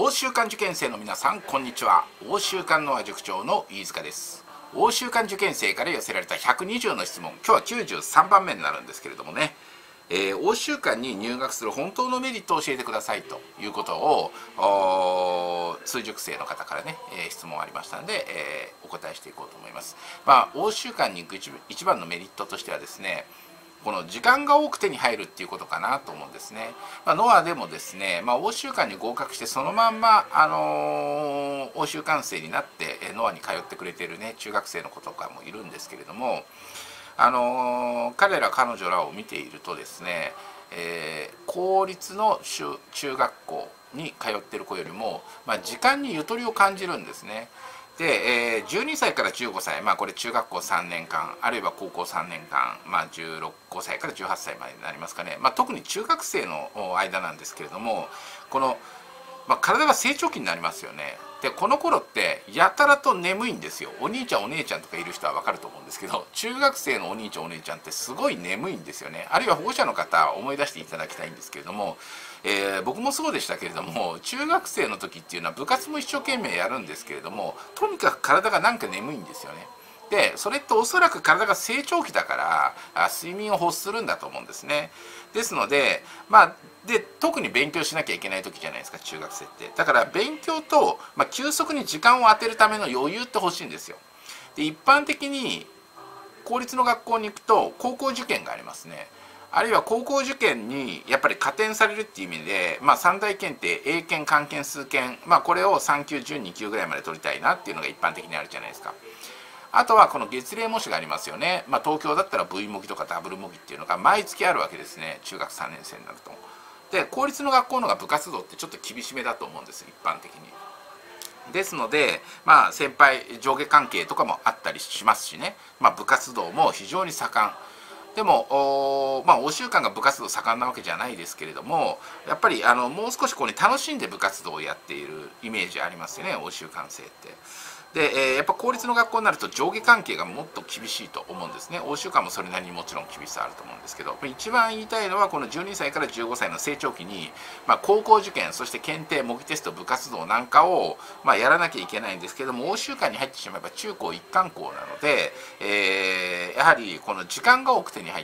欧州間受験生の皆さん、こんにちは。欧州間ノア塾長の飯塚です。欧州間受験生から寄せられた120の質問、今日は93番目になるんですけれどもね、欧州間に入学する本当のメリットを教えてくださいということを通塾生の方からね、質問ありましたので、お答えしていこうと思います。欧州間に行く一番のメリットとしてはですね、この時間が多く手に入るっていうことかなと思うんですね。ノアでもですね、欧州間に合格してそのまんま、欧州間生になってノアに通ってくれてるね中学生の子とかもいるんですけれども、彼ら彼女らを見ているとですね、公立の中学校に通ってる子よりも、時間にゆとりを感じるんですね。で、12歳から15歳、これ中学校3年間あるいは高校3年間、15歳から18歳までになりますかね、特に中学生の間なんですけれども、この、体が成長期になりますよね。でこの頃ってやたらと眠いんですよ。お兄ちゃんお姉ちゃんとかいる人は分かると思うんですけど、中学生のお兄ちゃんお姉ちゃんってすごい眠いんですよね。あるいは保護者の方思い出していただきたいんですけれども、僕もそうでしたけれども、中学生の時っていうのは部活も一生懸命やるんですけれども、とにかく体がなんか眠いんですよね。でそれっておそらく体が成長期だから睡眠を欲するんだと思うんですね。ですので特に勉強しなきゃいけない時じゃないですか、中学生って。だから勉強と、急速に時間を当てるための余裕って欲しいんですよ。で一般的に公立の学校に行くと高校受験がありますね。あるいは高校受験にやっぱり加点されるっていう意味で、三大検定、英検、漢検、数検、これを3級準2級ぐらいまで取りたいなっていうのが一般的にあるじゃないですか。あとはこの月例模試がありますよね。東京だったら V 模擬とかダブル模擬っていうのが毎月あるわけですね、中学3年生になると。で公立の学校の方が部活動ってちょっと厳しめだと思うんです、一般的に。ですので、先輩上下関係とかもあったりしますしね、部活動も非常に盛ん。でも欧州間が部活動盛んなわけじゃないですけれども、やっぱりもう少し楽しんで部活動をやっているイメージありますよね、欧州間生って。で、やっぱ公立の学校になると上下関係がもっと厳しいと思うんですね。欧州間もそれなりにもちろん厳しさあると思うんですけど、一番言いたいのはこの12歳から15歳の成長期に、高校受験、そして検定、模擬テスト、部活動なんかを、やらなきゃいけないんですけども、欧州間に入ってしまえば中高一貫校なので、やはりこの時間が多く手に入って、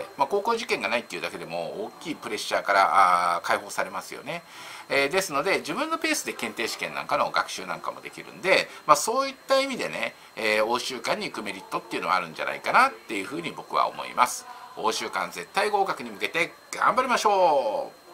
高校受験がないっていうだけでも大きいプレッシャーから解放されますよね。ですので自分のペースで検定試験なんかの学習なんかもできるんで、そういった意味でね、欧州間に行くメリットっていうのはあるんじゃないかなっていうふうに僕は思います。欧州間絶対合格に向けて頑張りましょう。